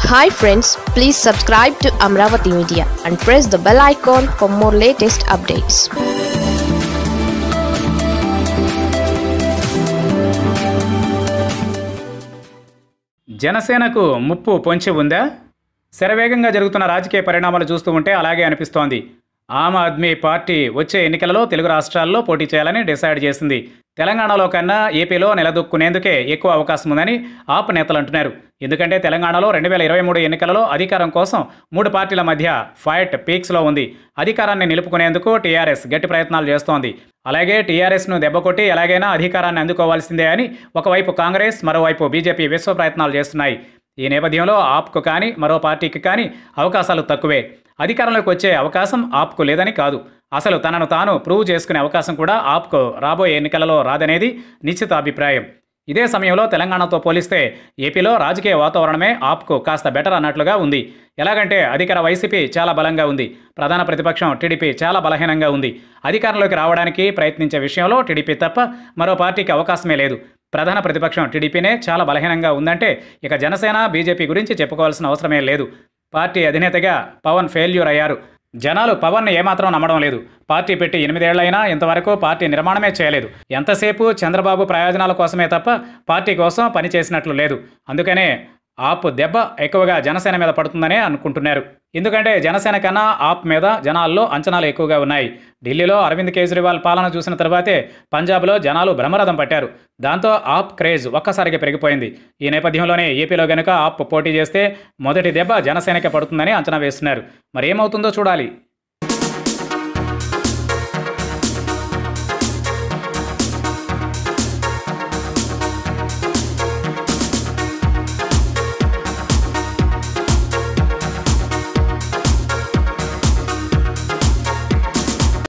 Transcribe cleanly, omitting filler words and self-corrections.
Hi friends, please subscribe to Amaravathi Media and press the bell icon for more latest updates. జనసేనకు ముప్పు పొంచి ఉందా? శరవేగంగా జరుగుతున్న రాజకీయ పరిణామాలు చూస్తూ ఉంటే అలాగే అనిపిస్తోంది. ఆమ్ ఆద్మీ పార్టీ వచ్చే ఎన్నికలలో తెలుగు రాష్ట్రాల్లో పోటీ చేయాలని డిసైడ్ చేసింది. తెలంగాణలో కన్నా ఏపీలో నిలదొక్కునేందుకే ఎక్కువ అవకాశం ఉందని ఆప్ నేతలు అంటున్నారు. ఎందుకంటే తెలంగాణలో 2023 ఎన్నికలలో అధికారం కోసం 3 పార్టీల మధ్య ఫైట్ పీక్స్లో ఉంది. అధికారాన్ని నిలుపుకునేందుకు టీఆర్ఎస్ గట్టి ప్రయత్నాలు చేస్తోంది. అలాగే టీఆర్ఎస్ను దెబ్బకొట్టి ఎలాగైనా అధికారాన్ని అందుకోవాల్సిందే అని ఒకవైపు కాంగ్రెస్, మరోవైపు బీజేపీ విశ్వ ప్రయత్నాలు చేస్తున్నాయి. ఈ నేపథ్యంలో ఆప్కు కానీ మరో పార్టీకి కానీ అవకాశాలు తక్కువే. అధికారంలోకి వచ్చే అవకాశం ఆప్కు లేదని కాదు, అసలు తనను తాను ప్రూవ్ చేసుకునే అవకాశం కూడా ఆప్కు రాబోయే ఎన్నికలలో రాదనేది నిశ్చిత అభిప్రాయం. ఇదే సమయంలో తెలంగాణతో పోలిస్తే ఏపీలో రాజకీయ వాతావరణమే ఆప్కు కాస్త బెటర్ అన్నట్లుగా ఉంది. ఎలాగంటే అధికార వైసీపీ చాలా బలంగా ఉంది, ప్రధాన ప్రతిపక్షం టీడీపీ చాలా బలహీనంగా ఉంది. అధికారంలోకి రావడానికి ప్రయత్నించే విషయంలో టీడీపీ తప్ప మరో పార్టీకి అవకాశమే లేదు. ప్రధాన ప్రతిపక్షం టీడీపీనే చాలా బలహీనంగా ఉందంటే ఇక జనసేన, బీజేపీ గురించి చెప్పుకోవాల్సిన అవసరమే లేదు. పార్టీ అధినేతగా పవన్ ఫెయిల్యూర్ అయ్యారు. జనాలు పవన్ను ఏమాత్రం నమ్మడం లేదు. పార్టీ పెట్టి 8 ఏళ్లైనా ఇంతవరకు పార్టీ నిర్మాణమే చేయలేదు. ఎంతసేపు చంద్రబాబు ప్రయోజనాల కోసమే తప్ప పార్టీ కోసం పనిచేసినట్లు లేదు. అందుకనే ఆప్ దెబ్బ ఎక్కువగా జనసేన మీద పడుతుందనే అనుకుంటున్నారు. ఎందుకంటే జనసేన కన్నా ఆప్ మీద జనాల్లో అంచనాలు ఎక్కువగా ఉన్నాయి. ఢిల్లీలో అరవింద్ కేజ్రీవాల్ పాలన చూసిన తర్వాతే పంజాబ్లో జనాలు బ్రహ్మరథం పట్టారు. దాంతో ఆప్ క్రేజ్ ఒక్కసారిగా పెరిగిపోయింది. ఈ నేపథ్యంలోనే ఏపీలో గనుక ఆప్ పోటీ చేస్తే మొదటి దెబ్బ జనసేనకే పడుతుందని అంచనా వేస్తున్నారు. మరి ఏమవుతుందో చూడాలి.